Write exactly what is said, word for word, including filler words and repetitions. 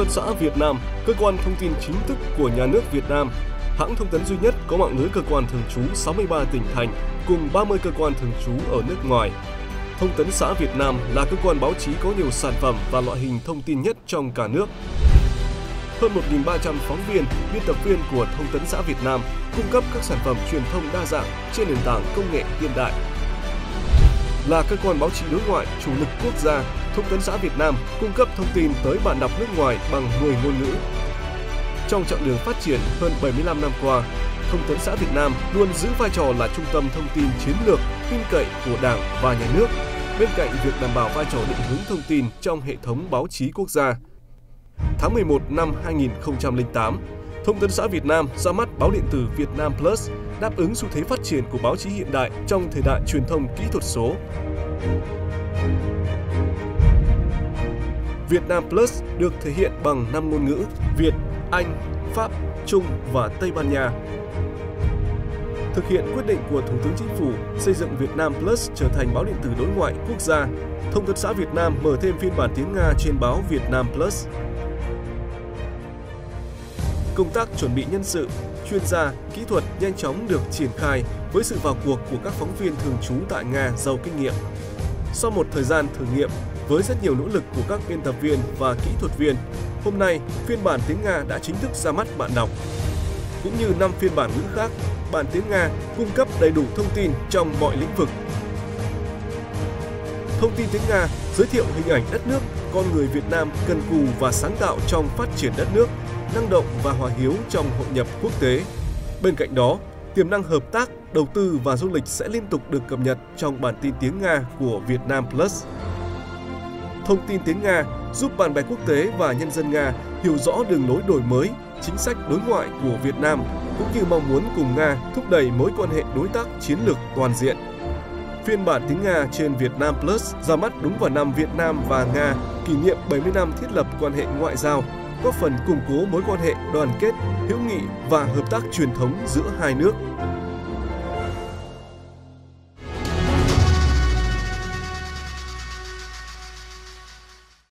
tấn xã Việt Nam, cơ quan thông tin chính thức của nhà nước Việt Nam, hãng thông tấn duy nhất có mạng lưới cơ quan thường trú sáu mươi ba tỉnh thành cùng ba mươi cơ quan thường trú ở nước ngoài. Thông tấn xã Việt Nam là cơ quan báo chí có nhiều sản phẩm và loại hình thông tin nhất trong cả nước. Hơn một nghìn ba trăm phóng viên, biên tập viên của Thông tấn xã Việt Nam cung cấp các sản phẩm truyền thông đa dạng trên nền tảng công nghệ hiện đại. Là cơ quan báo chí đối ngoại chủ lực quốc gia, Thông tấn xã Việt Nam cung cấp thông tin tới bạn đọc nước ngoài bằng mười ngôn ngữ. Trong chặng đường phát triển hơn bảy mươi lăm năm qua, Thông tấn xã Việt Nam luôn giữ vai trò là trung tâm thông tin chiến lược, tin cậy của Đảng và Nhà nước, bên cạnh việc đảm bảo vai trò định hướng thông tin trong hệ thống báo chí quốc gia. Tháng mười một năm hai nghìn không trăm lẻ tám, Thông tấn xã Việt Nam ra mắt báo điện tử Việt Nam Plus, đáp ứng xu thế phát triển của báo chí hiện đại trong thời đại truyền thông kỹ thuật số. Việt Nam Plus được thể hiện bằng năm ngôn ngữ Việt, Anh, Pháp, Trung và Tây Ban Nha. Thực hiện quyết định của Thủ tướng Chính phủ xây dựng Việt Nam Plus trở thành báo điện tử đối ngoại quốc gia, Thông tấn xã Việt Nam mở thêm phiên bản tiếng Nga trên báo Việt Nam Plus. Công tác chuẩn bị nhân sự, chuyên gia, kỹ thuật nhanh chóng được triển khai với sự vào cuộc của các phóng viên thường trú tại Nga giàu kinh nghiệm. Sau một thời gian thử nghiệm, với rất nhiều nỗ lực của các biên tập viên và kỹ thuật viên, hôm nay phiên bản tiếng Nga đã chính thức ra mắt bạn đọc. Cũng như năm phiên bản ngữ khác, bản tiếng Nga cung cấp đầy đủ thông tin trong mọi lĩnh vực. Thông tin tiếng Nga giới thiệu hình ảnh đất nước, con người Việt Nam cần cù và sáng tạo trong phát triển đất nước, năng động và hòa hiếu trong hội nhập quốc tế. Bên cạnh đó, tiềm năng hợp tác, đầu tư và du lịch sẽ liên tục được cập nhật trong bản tin tiếng Nga của Việt Nam Plus. Thông tin tiếng Nga giúp bạn bè quốc tế và nhân dân Nga hiểu rõ đường lối đổi mới, chính sách đối ngoại của Việt Nam, cũng như mong muốn cùng Nga thúc đẩy mối quan hệ đối tác chiến lược toàn diện. Phiên bản tiếng Nga trên Việt Nam Plus ra mắt đúng vào năm Việt Nam và Nga kỷ niệm bảy mươi năm thiết lập quan hệ ngoại giao, góp phần củng cố mối quan hệ đoàn kết, hữu nghị và hợp tác truyền thống giữa hai nước.